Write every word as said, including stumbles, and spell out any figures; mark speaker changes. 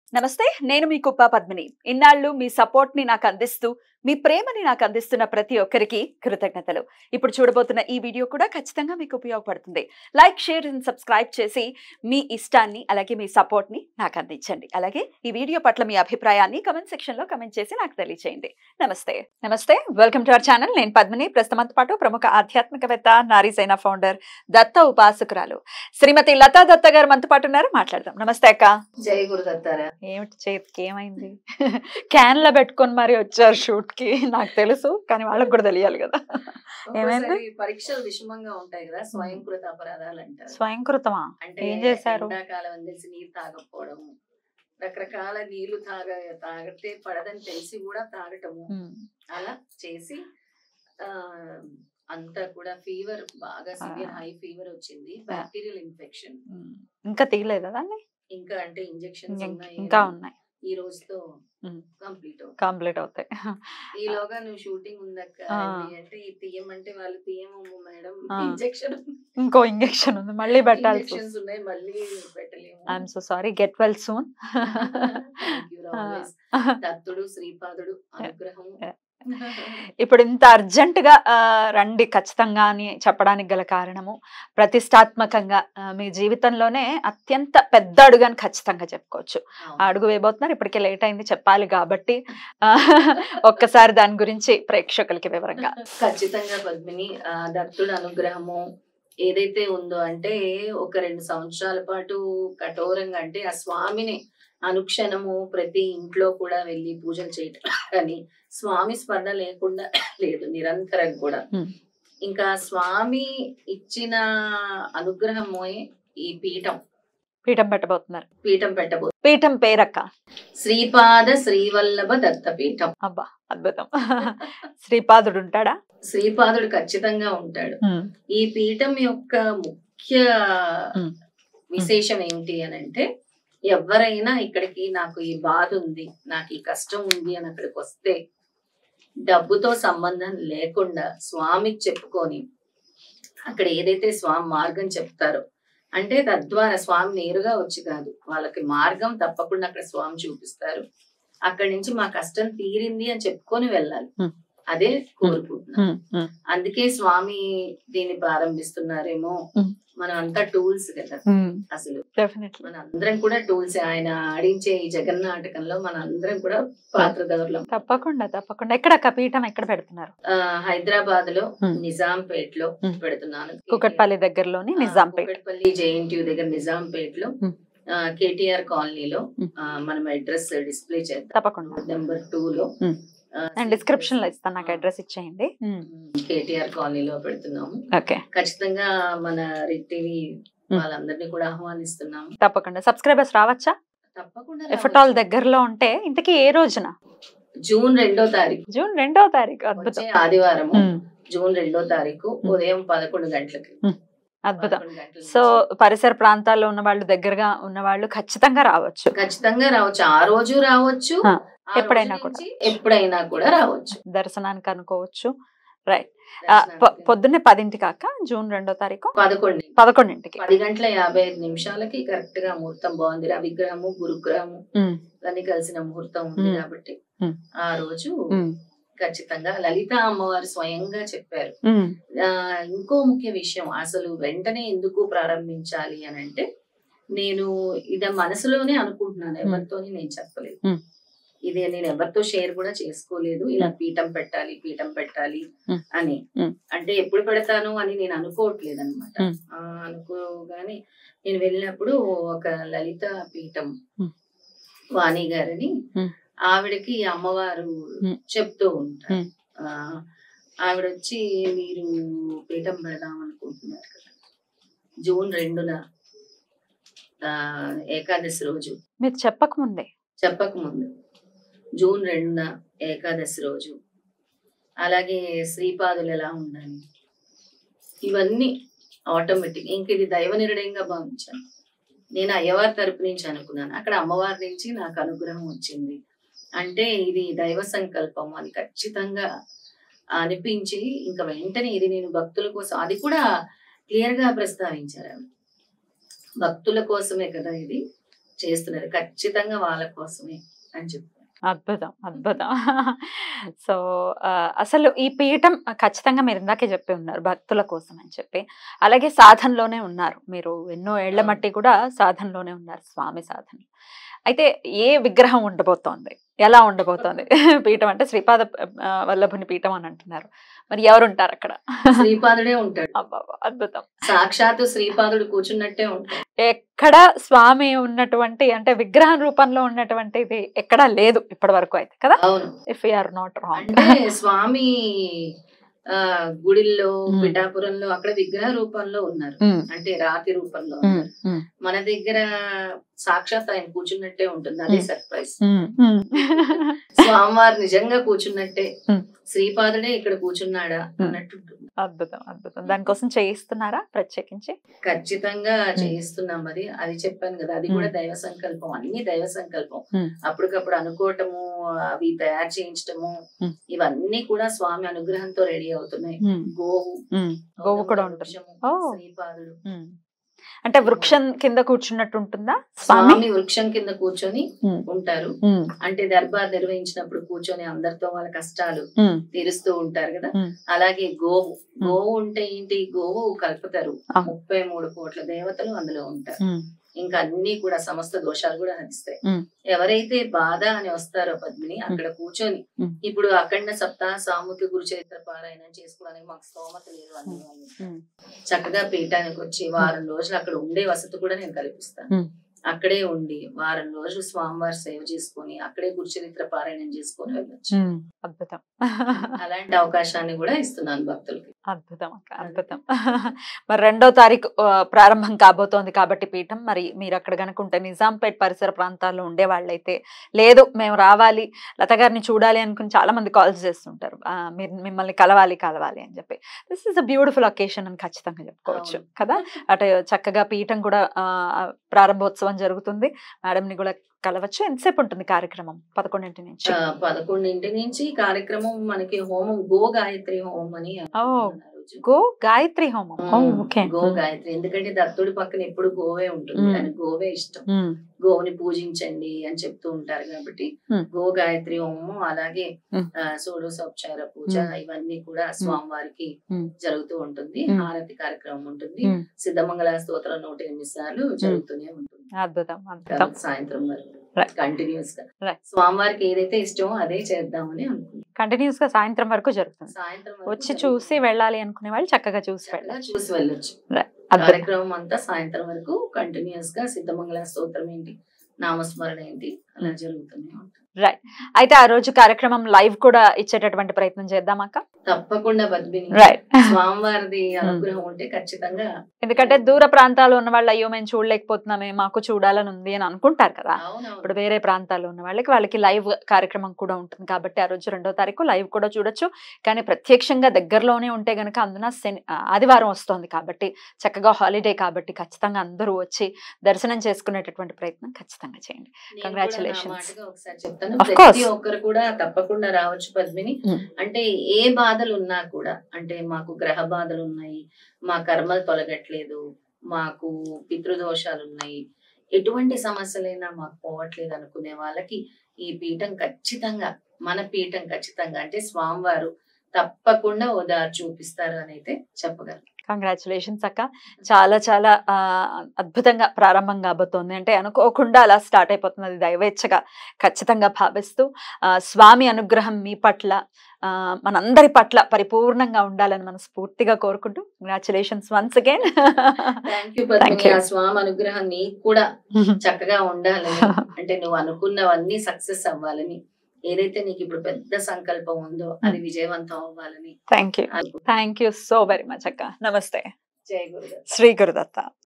Speaker 1: నమస్తే, నేను మీ కుప్ప పద్మిని. ఇన్నాళ్ళు మీ సపోర్ట్ ని నాకు అందిస్తూ మీ ప్రేమని నాకు అందిస్తున్న ప్రతి ఒక్కరికి కృతజ్ఞతలు. ఇప్పుడు చూడబోతున్న ఈ వీడియో కూడా ఖచ్చితంగా మీకు ఉపయోగపడుతుంది. లైక్, షేర్ అండ్ సబ్స్క్రైబ్ చేసి మీ ఇష్టాన్ని అలాగే మీ సపోర్ట్ ని నాకు అందించండి. అలాగే ఈ వీడియో పట్ల మీ అభిప్రాయాన్ని కమెంట్ సెక్షన్ లో కమెంట్ చేసి నాకు తెలియజేయండి. నమస్తే నమస్తే వెల్కమ్ టు అవర్ ఛానల్. నేను పద్మిని. ప్రస్తుతంతో పాటు ప్రముఖ ఆధ్యాత్మికవేత్త, నారీసేన ఫౌండర్, దత్త ఉపాసకురాలు శ్రీమతి లతా దత్త గారు మనతో పాటు ఉన్నారు. మాట్లాడదాం. నమస్తే అక్క.
Speaker 2: జై గురు దత్తారా.
Speaker 1: ఏమిటి చేతికి ఏమైంది? క్యాన్ లో పెట్టుకొని మరి వచ్చారు షూట్ కి. నాకు తెలుసు, కానీ వాళ్ళకి కూడా తెలియాలి కదా. ఏమైంది?
Speaker 2: పరీక్షలు విషమంగా ఉంటాయి కదా, స్వయంకృత అపరాధాలు అంటారు.
Speaker 1: స్వయంకృతమా?
Speaker 2: అంటే
Speaker 1: ఏం చేశారు?
Speaker 2: ఎండాకాలం అని తెలిసి నీరు తాగకపోవడం, రకరకాల నీళ్లు తాగ తాగితే పడదని తెలిసి కూడా తాగటము, అలా చేసి ఆ అంతా కూడా ఫీవర్, బాగా సివియర్ హై ఫీవర్ వచ్చింది. Bacterial infection.
Speaker 1: ఇంకా తీయలేదా దాన్ని?
Speaker 2: ఇంకా అంటే ఇంజెక్షన్స్ ఉన్నాయి,
Speaker 1: ఇంకా ఉన్నాయి.
Speaker 2: ఈ రోజుతో కంప్లీట్
Speaker 1: కంప్లీట్ అవుతాయి.
Speaker 2: ఈలోగా నువ్వు షూటింగ్ ఉందక్క అంటే ఈ తీయమంటే వాళ్ళు తీయమమ్మ మేడం, ఇంజెక్షన్
Speaker 1: ఇంకో ఇంజెక్షన్ ఉంది, మళ్ళీ పెట్టాల్సి
Speaker 2: ఉన్నాయి, మళ్ళీ పెట్టలేము.
Speaker 1: I'm so sorry. Get well soon.
Speaker 2: Dattudu Sripadudu అనుగ్రహము.
Speaker 1: ఇప్పుడు ఇంత అర్జెంట్ గా రండి ఖచ్చితంగా అని చెప్పడానికి గల కారణము, ప్రతిష్టాత్మకంగా మీ జీవితంలోనే అత్యంత పెద్ద అడుగు అని ఖచ్చితంగా చెప్పుకోవచ్చు. ఆ అడుగు వేయబోతున్నారు. ఇప్పటికే లేట్ అయింది చెప్పాలి కాబట్టి ఒక్కసారి దాని గురించి ప్రేక్షకులకి వివరంగా.
Speaker 2: ఖచ్చితంగా పద్మిని, దత్తుడు అనుగ్రహము ఏదైతే ఉందో అంటే ఒక రెండు సంవత్సరాల పాటు కఠోరంగా, అంటే ఆ స్వామిని అనుక్షణము ప్రతి ఇంట్లో కూడా వెళ్ళి పూజలు చేయటం కానీ స్వామి స్మరణ లేకుండా లేదు, నిరంతరం కూడా. ఇంకా స్వామి ఇచ్చిన అనుగ్రహమే ఈ పీఠం.
Speaker 1: పీఠం పెట్టబోతున్నారు.
Speaker 2: పీఠం పెట్టబో
Speaker 1: పీఠం పేరక్క
Speaker 2: శ్రీపాద శ్రీవల్లభ దత్త పీఠం.
Speaker 1: అబ్బా, అద్భుతం. శ్రీపాదుడు ఉంటాడా?
Speaker 2: శ్రీపాదుడు ఖచ్చితంగా ఉంటాడు. ఈ పీఠం యొక్క ముఖ్య విశేషం ఏమిటి అని అంటే, ఎవరైనా ఇక్కడికి నాకు ఈ బాధ ఉంది, నాకు ఈ కష్టం ఉంది అని అక్కడికి వస్తే డబ్బుతో సంబంధం లేకుండా స్వామికి చెప్పుకొని అక్కడ ఏదైతే స్వామి మార్గం చెప్తారో, అంటే తద్వారా స్వామి నేరుగా వచ్చి కాదు, వాళ్ళకి మార్గం తప్పకుండా అక్కడ స్వామి చూపిస్తారు. అక్కడి నుంచి మా కష్టం తీరింది అని చెప్పుకొని వెళ్ళాలి, అదే కోరుకుంటున్నాం. అందుకే స్వామి దీన్ని ప్రారంభిస్తున్నారేమో. మనం అంతా టూల్స్ కదా అసలు, మన అందరం కూడా టూల్స్. ఆయన ఆడించే ఈ జగన్నాటకంలో మన అందరం కూడా పాత్రధారులం.
Speaker 1: తప్పకుండా తప్పకుండా. ఎక్కడ పీఠం ఎక్కడ పెడుతున్నారు?
Speaker 2: హైదరాబాద్ లో నిజాంపేట్ లో పెడుతున్నాను.
Speaker 1: కుకట్పల్లి దగ్గరలోని నిజాంపేట్.
Speaker 2: కుకట్పల్లి జేఎన్టీయూ దగ్గర నిజాంపేట్ లో కేటీఆర్ కాలనీలో మనం అడ్రస్ డిస్ప్లే చేద్దాం.
Speaker 1: తప్పకుండా.
Speaker 2: నెంబర్ టూ లో
Speaker 1: డిస్క్రిప్షన్ లో ఇస్తాను, నాకు అడ్రస్ ఇచ్చేయండి.
Speaker 2: కేటీఆర్ కాలనీలో పెడుతున్నాము.
Speaker 1: ఓకే,
Speaker 2: ఖచ్చితంగా మన రిట్ టీవీ వాళ్ళందరినీ కూడా ఆహ్వానిస్తున్నాము.
Speaker 1: తప్పకుండా. సబ్స్క్రైబర్స్ రావచ్చా?
Speaker 2: తప్పకుండా.
Speaker 1: ఎఫటాల్ దగ్గరలో ఉంటే ఇంతకీ ఏ రోజున?
Speaker 2: జూన్ రెండో తారీఖు.
Speaker 1: జూన్ రెండో తారీఖు అద్భుతం.
Speaker 2: ఆదివారం జూన్ రెండో తారీఖు ఉదయం పదకొండు గంటలకి.
Speaker 1: అద్భుతం. సో పరిసర ప్రాంతాల్లో ఉన్న వాళ్ళు, దగ్గరగా ఉన్న వాళ్ళు ఖచ్చితంగా రావచ్చు.
Speaker 2: ఖచ్చితంగా రావచ్చు. ఆ రోజు రావచ్చు,
Speaker 1: ఎప్పుడైనా కూడా
Speaker 2: ఎప్పుడైనా కూడా రావచ్చు.
Speaker 1: దర్శనానికి అనుకోవచ్చు. రైట్. పొద్దున్నే పదింటికి అక్క, జూన్ రెండో తారీఖు
Speaker 2: పదకొండు
Speaker 1: పదకొండింటికి
Speaker 2: పది గంటల యాభై ఐదు నిమిషాలకి కరెక్ట్ గా ముహూర్తం బాగుంది. రవిగ్రహము గురుగ్రహము అన్ని కలిసిన ముహూర్తం ఉంది కాబట్టి ఆ రోజు ఖచ్చితంగా లలిత అమ్మవారు స్వయంగా చెప్పారు. ఆ ఇంకో ముఖ్య విషయం, అసలు వెంటనే ఎందుకు ప్రారంభించాలి అని అంటే, నేను ఇది మనసులోనే అనుకుంటున్నాను, ఎవరితోని నేను చెప్పలేదు. ఇది నేను ఎవరితో షేర్ కూడా చేసుకోలేదు. ఇలా పీఠం పెట్టాలి పీఠం పెట్టాలి అని. అంటే ఎప్పుడు పెడతాను అని నేను అనుకోవట్లేదు అనమాట. అనుకోగానే నేను వెళ్ళినప్పుడు ఒక లలిత పీఠం వాణి గారని ఆవిడకి అమ్మవారు చెప్తూ ఉంటారు. ఆ ఆవిడ వచ్చి, మీరు పీఠం పెడదాం అనుకుంటున్నారు కదా, జూన్ రెండున ఆ ఏకాదశి రోజు.
Speaker 1: మీరు చెప్పకముందే
Speaker 2: చెప్పకముందు జూన్ రెండున ఏకాదశి రోజు, అలాగే శ్రీపాదులు ఎలా ఉండాలి, ఇవన్నీ ఆటోమేటిక్. ఇంక ఇది దైవ నిర్ణయంగా భావించాను. నేను అయ్యవారి తరపు నుంచి అనుకున్నాను, అక్కడ అమ్మవారి నుంచి నాకు అనుగ్రహం వచ్చింది. అంటే ఇది దైవ సంకల్పం అని ఖచ్చితంగా అనిపించి, ఇంకా వెంటనే ఇది నేను భక్తుల కోసం, అది కూడా క్లియర్ గా ప్రస్తావించారు. భక్తుల కోసమే కదా ఇది, చేస్తున్నది ఖచ్చితంగా వాళ్ళ కోసమే అని చెప్పారు.
Speaker 1: అద్భుతం అద్భుతం. సో అసలు ఈ పీఠం ఖచ్చితంగా మీరు ఇందాకే చెప్పి ఉన్నారు భక్తుల కోసం అని చెప్పి, అలాగే సాధనలోనే ఉన్నారు మీరు, ఎన్నో ఏళ్ల మట్టి కూడా సాధనలోనే ఉన్నారు, స్వామి సాధన. అయితే ఏ విగ్రహం ఉండబోతోంది, ఎలా ఉండబోతోంది పీఠం? అంటే శ్రీపాద వల్లభుని పీఠం అని అంటున్నారు, మరి ఎవరు ఉంటారు అక్కడ?
Speaker 2: శ్రీపాదుడే ఉంటాడు.
Speaker 1: అబ్బబ్బా అద్భుతం.
Speaker 2: సాక్షాత్తు శ్రీపాదుడు కూర్చున్నట్టే ఉంటాడు.
Speaker 1: ఎక్కడ స్వామి ఉన్నటువంటి అంటే విగ్రహం రూపంలో ఉన్నటువంటిది ఎక్కడా లేదు ఇప్పటి వరకు అయితే కదా?
Speaker 2: అవును.
Speaker 1: If you are not wrong.
Speaker 2: అంటే స్వామి ఆ గుడిల్లో పిఠాపురంలో అక్కడ విగ్రహ రూపంలో ఉన్నారు, అంటే రాతి రూపంలో ఉన్నారు. మన దగ్గర సాక్షాత్ ఆయన కూర్చున్నట్టే ఉంటుంది, అదే సర్ప్రైజ్. స్వామివారు నిజంగా కూర్చున్నట్టే, శ్రీపాదుడే ఇక్కడ కూర్చున్నాడా అన్నట్టు ఉంటుంది.
Speaker 1: అద్భుతం అద్భుతం. దానికోసం చేయిస్తున్నారా ప్రత్యేకించి?
Speaker 2: ఖచ్చితంగా చేయిస్తున్నాం. మరి అది చెప్పాను కదా, అది కూడా దైవ సంకల్పం, అన్ని దైవ సంకల్పం. అప్పటికప్పుడు అనుకోవటము, అవి తయారు చేయించటము, ఇవన్నీ కూడా స్వామి అనుగ్రహంతో రెడీ అవుతున్నాయి. గోవు
Speaker 1: గోవు కూడా ఉంటుంది.
Speaker 2: శ్రీపాదుడు
Speaker 1: అంటే వృక్షం కింద కూర్చున్నట్టు ఉంటుందా?
Speaker 2: స్వామి వృక్షం కింద కూర్చొని ఉంటారు. అంటే దర్బార్ నిర్వహించినప్పుడు కూర్చొని అందరితో వాళ్ళ కష్టాలు తీరుస్తూ ఉంటారు కదా. అలాగే గోవు గోవు ఉంటే ఏంటి, గోవు కలుపుతారు. ముప్పై మూడు కోట్ల దేవతలు అందులో ఉంటారు. ఇంకా అన్ని కూడా సమస్త దోషాలు కూడా నడుస్తాయి. ఎవరైతే బాధ అని వస్తారో పద్మిని, అక్కడ కూర్చొని ఇప్పుడు అఖండ సప్తాహ సామూహిక గురు చరిత్ర పారాయణం చేసుకోవడానికి మాకు స్తోమత లేదు అన్న చక్కగా పీఠానికి వచ్చి వారం రోజులు అక్కడ ఉండే వసతి కూడా నేను కల్పిస్తాను. అక్కడే ఉండి వారం రోజులు స్వామివారి సేవ చేసుకొని అక్కడే గురుచరిత్ర పారాయణం చేసుకొని వెళ్ళొచ్చు.
Speaker 1: అద్భుతం.
Speaker 2: అలాంటి అవకాశాన్ని కూడా ఇస్తున్నాను భక్తులకి.
Speaker 1: అద్భుతం అక్క అద్భుతం. మరి రెండో తారీఖు ప్రారంభం కాబోతోంది కాబట్టి పీఠం, మరి మీరు అక్కడ కనుక ఉంటే నిజాంపేట్ పరిసర ప్రాంతాల్లో ఉండే వాళ్ళైతే, లేదు మేము రావాలి లత గారిని చూడాలి అనుకుని చాలా మంది కాల్స్ చేస్తుంటారు, మీరు మిమ్మల్ని కలవాలి కలవాలి అని చెప్పి. This is a beautiful occasion అని ఖచ్చితంగా చెప్పుకోవచ్చు కదా. అటు చక్కగా పీఠం కూడా ప్రారంభోత్సవం జరుగుతుంది, మేడం ని కూడా కలవచ్చు. ఎంతసేపు ఉంటుంది కార్యక్రమం? పదకొండింటి నుంచి
Speaker 2: పదకొండింటి నుంచి కార్యక్రమం మనకి హోమం, గో గాయత్రి హోమం అని.
Speaker 1: గో గాయత్రి హోమం.
Speaker 2: గో గాయత్రి ఎందుకంటే దత్తుడి పక్కన ఎప్పుడు గోవే ఉంటుంది, అని గోవే ఇష్టం. గోవుని పూజించండి అని చెప్తూ ఉంటారు కాబట్టి గో గాయత్రి హోమం, అలాగే షోడశోపచార పూజ, ఇవన్నీ కూడా స్వామివారికి జరుగుతూ ఉంటుంది. హారతి కార్యక్రమం ఉంటుంది, సిద్ధమంగళ స్తోత్రం నూట ఎనిమిది సార్లు జరుగుతూనే ఉంటుంది.
Speaker 1: అద్భుతం.
Speaker 2: సాయంత్రం వరకు కంటిన్యూస్ గా స్వామివారికి ఏదైతే ఇష్టమో అదే చేద్దామని అనుకుంటున్నాం.
Speaker 1: కంటిన్యూస్ గా సాయంత్రం వరకు జరుగుతుంది.
Speaker 2: సాయంత్రం
Speaker 1: వచ్చి చూసి వెళ్ళాలి అనుకునే వాళ్ళు చక్కగా చూసి వెళ్ళాలి,
Speaker 2: చూసి వెళ్ళొచ్చు. కార్యక్రమం అంతా సాయంత్రం వరకు కంటిన్యూస్ గా సిద్ధమంగళ స్తోత్రం ఏంటి, నామస్మరణ ఏంటి, అలా జరుగుతూనే ఉంటుంది.
Speaker 1: రైట్. అయితే ఆ రోజు కార్యక్రమం లైవ్ కూడా ఇచ్చేటటువంటి ప్రయత్నం చేద్దామక్క.
Speaker 2: తప్పకుండా పద్మిని, స్వామివారిది అనుగ్రహం ఉంటే ఖచ్చితంగా.
Speaker 1: ఎందుకంటే దూర ప్రాంతాల్లో ఉన్న వాళ్ళు అయ్యో మేము చూడలేకపోతున్నామే, మాకు చూడాలని ఉంది అని అనుకుంటారు కదా. ఇప్పుడు వేరే ప్రాంతాల్లో ఉన్న వాళ్ళకి వాళ్ళకి లైవ్ కార్యక్రమం కూడా ఉంటుంది కాబట్టి ఆ రోజు రెండో తారీఖు లైవ్ కూడా చూడొచ్చు. కానీ ప్రత్యక్షంగా దగ్గరలోనే ఉంటే గనక, అందున శని ఆదివారం వస్తుంది కాబట్టి చక్కగా హాలిడే కాబట్టి ఖచ్చితంగా అందరూ వచ్చి దర్శనం చేసుకునేటటువంటి ప్రయత్నం ఖచ్చితంగా చేయండి. కంగ్రాచులేషన్స్.
Speaker 2: ప్రతి ఒక్కరు కూడా తప్పకుండా రావచ్చు పద్మిని. అంటే ఏ బాధలు ఉన్నా కూడా, అంటే మాకు గ్రహ బాధలు ఉన్నాయి, మా కర్మలు తొలగట్లేదు, మాకు పితృదోషాలు ఉన్నాయి, ఎటువంటి సమస్యలైనా మాకు పోవట్లేదు అనుకునే వాళ్ళకి ఈ పీఠం ఖచ్చితంగా, మన పీఠం ఖచ్చితంగా అంటే స్వామివారు తప్పకుండా ఓదారు చూపిస్తారు అని అయితే చెప్పగలను.
Speaker 1: కంగ్రాచులేషన్స్ అక్క. చాలా చాలా అద్భుతంగా ప్రారంభం కాబోతోంది. అంటే అనుకోకుండా అలా స్టార్ట్ అయిపోతుంది, అది దైవేచ్ఛగా ఖచ్చితంగా భావిస్తూ స్వామి అనుగ్రహం మీ పట్ల మనందరి పట్ల పరిపూర్ణంగా ఉండాలని మనస్ఫూర్తిగా కోరుకుంటూ కంగ్రాచులేషన్స్ వన్స్ అగైన్.
Speaker 2: స్వామి అనుగ్రహం నీకు కూడా చక్కగా ఉండాలని, అంటే నువ్వు అనుకున్నవన్నీ సక్సెస్ అవ్వాలని, ఏదైతే నీకు ఇప్పుడు పెద్ద సంకల్పం ఉందో అది విజయవంతం అవ్వాలని.
Speaker 1: Thank you thank you so very much అక్క. నమస్తే.
Speaker 2: జై గురుదత్త.
Speaker 1: శ్రీ గురుదత్త.